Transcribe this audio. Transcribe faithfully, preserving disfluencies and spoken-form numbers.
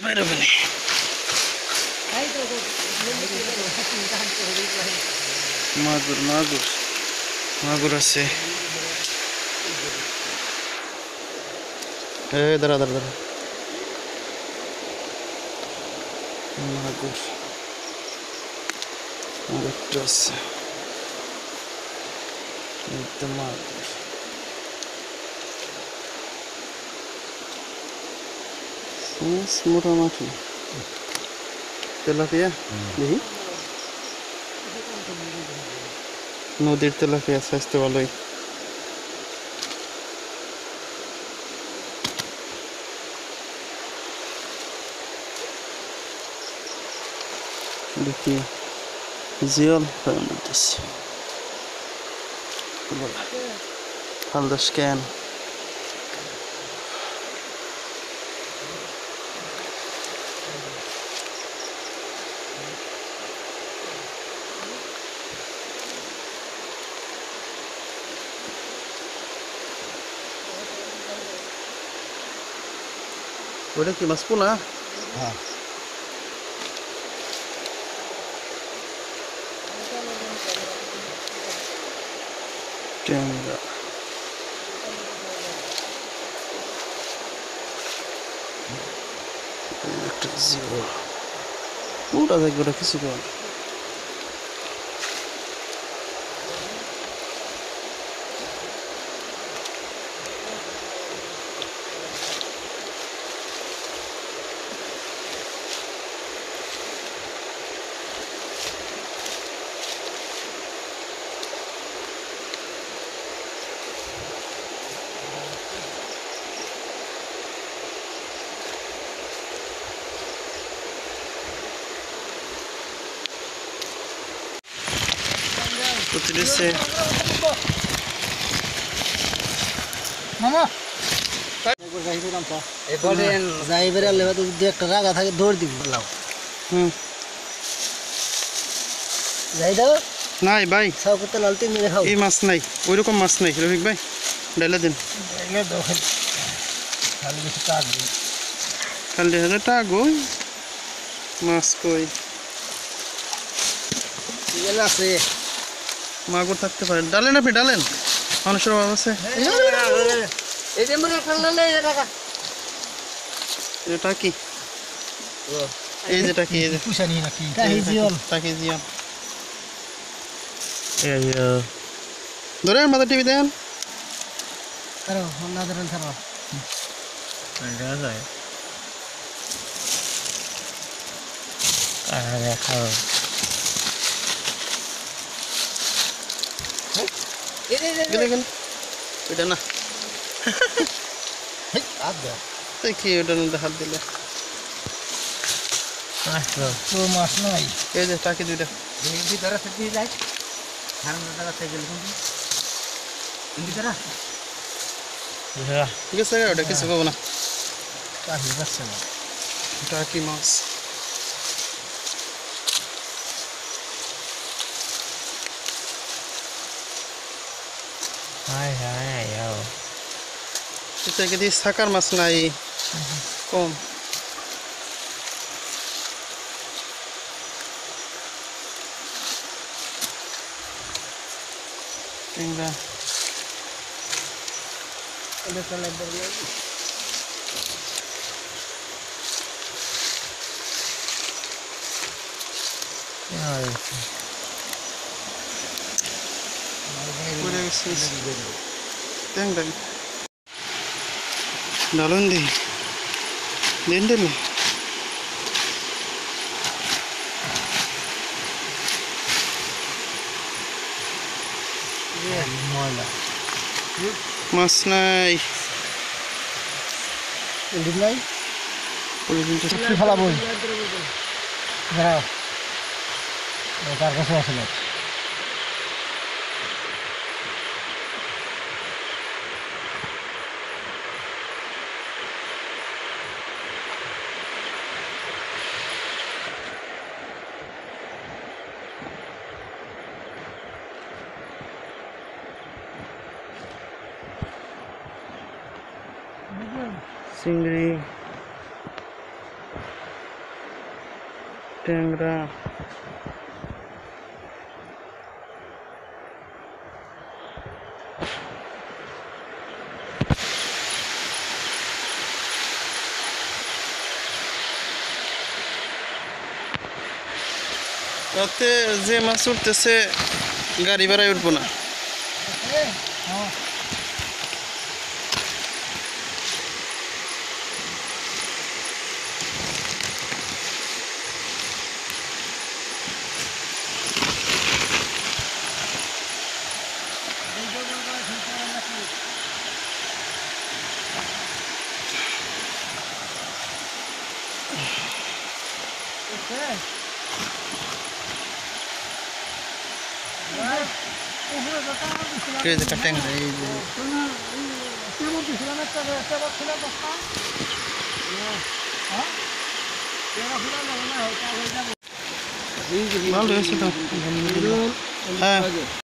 বাইরে হবে না মাগুর মাগুর মাগুর আছে এ দাঁড়া দাঁড়া দাঁড়া মাগুর মাগুরটা আছে একদম মাগুর মোটামুটি তেলাপিয়া দেখি নদীর তেলাপিয়া স্বাস্থ্য ভালোই দেখি জিওল হালদা স্ক্যান ওটা কি মাছ পোনা হ্যাঁ ট্যাংরা একটা জিও ওটা দেখবে ওটা কিছু কর Putrilse মামা এবারে যাইবারে লেবা তো যদি একটা রাগা থাকে দৌড় দিব লাও হুম যাই দাও নাই ভাই সব করতে লালতে মেরে খাও এই মাছ নাই ওইরকম মাছ নাই রফিক ভাই ডাইলা দিন ডাইলা দাও খালি খালি কিছু কাট দিই খালি হাজার টাকা গই মাছ কই এগুলো আছে মাগুর থাকতে পারে ডালেন আপনি ডালেন মানুষের অভাব আছে এই যে মনে ফেললে এই টাকা এটা কি এই যেটা কি এই যে পুষানি নাকি তাই জিওল তাকে জিয়ান এই ধরে মাথা টিভি দেন আরে না ধরেন ছাড়ো দেখা যায় আরে খাও এই যে গেলে গেলে এটা না হেই আদ দাও তাই কি ওটা না হাত দিলে তো মাছ নাই এই যে টাকি দুইটা এই ভিতরে থেকে যাই হারাম টাকা থেকে গেল কিন্তু এই ভিতরে ঠিক আছে ওটা কিছু পাবো না কাহি বাচ্চা না টাকি মাছ হাই হাই আও এটা কি দিয়ে সাকার মাছ নাই কম ট্যাংরা এটা চলে বলে আর পুরো শেষ ট্যাংরা ডালন দি দেন দিলে ময়লা মাছ নাই এদিক নাই পলিথিনটা কি ফেলাবো দাঁড়াও তার কাছে আসলে চিংড়ি ট্যাংরা রাতে যে মাছ উঠতেছে গাড়ি ভাড়ায় উঠবো না। এই যে ট্যাংরা এই যে ভালো হয়েছে তো, আলহামদুলিল্লাহ। হ্যাঁ।